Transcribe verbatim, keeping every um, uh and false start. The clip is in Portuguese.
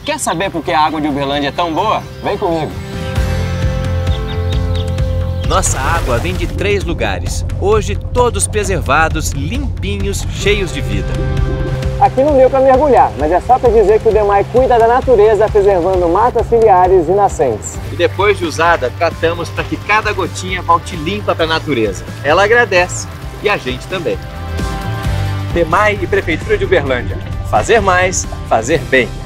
Quer saber por que a água de Uberlândia é tão boa? Vem comigo! Nossa água vem de três lugares, hoje todos preservados, limpinhos, cheios de vida. Aqui não deu para mergulhar, mas é só para dizer que o DEMAI cuida da natureza, preservando matas ciliares e nascentes. E depois de usada, tratamos para que cada gotinha volte limpa para a natureza. Ela agradece e a gente também. DEMAI e Prefeitura de Uberlândia. Fazer mais, fazer bem.